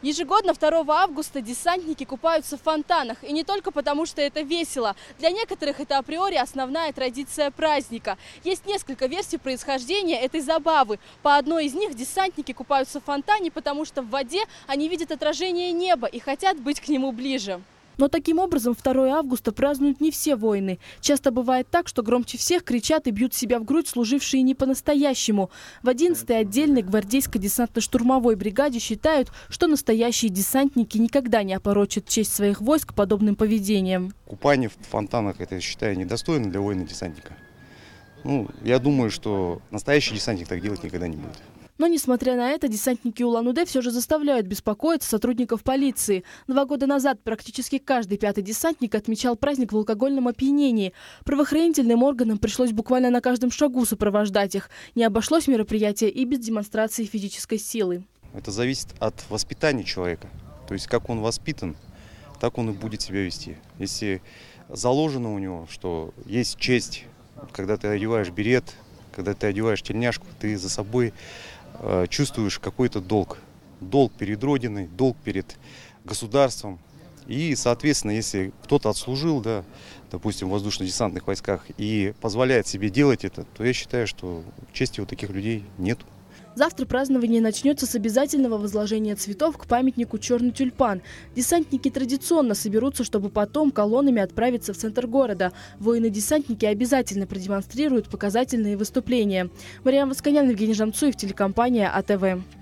Ежегодно 2 августа десантники купаются в фонтанах. И не только потому, что это весело. Для некоторых это априори основная традиция праздника. Есть несколько версий происхождения этой забавы. По одной из них десантники купаются в фонтане, потому что в воде они видят отражение неба и хотят быть к нему ближе. Но таким образом 2 августа празднуют не все воины. Часто бывает так, что громче всех кричат и бьют себя в грудь служившие не по-настоящему. В 11-й отдельной гвардейской десантно-штурмовой бригаде считают, что настоящие десантники никогда не опорочат честь своих войск подобным поведением. Купание в фонтанах, это, считаю, недостойно для воина-десантника. Я думаю, что настоящий десантник так делать никогда не будет. Но, несмотря на это, десантники Улан-Удэ все же заставляют беспокоиться сотрудников полиции. 2 года назад практически каждый 5-й десантник отмечал праздник в алкогольном опьянении. Правоохранительным органам пришлось буквально на каждом шагу сопровождать их. Не обошлось мероприятие и без демонстрации физической силы. Это зависит от воспитания человека. То есть как он воспитан, так он и будет себя вести. Если заложено у него, что есть честь, когда ты одеваешь берет, когда ты одеваешь тельняшку, ты за собой чувствуешь какой-то долг. Долг перед Родиной, долг перед государством. И, соответственно, если кто-то отслужил, допустим, в воздушно-десантных войсках и позволяет себе делать это, то я считаю, что чести у таких людей нет. Завтра празднование начнется с обязательного возложения цветов к памятнику «Черный тюльпан». Десантники традиционно соберутся, чтобы потом колоннами отправиться в центр города. Воины-десантники обязательно продемонстрируют показательные выступления. Мария Восконян, Евгений Жамцуев, телекомпания АТВ.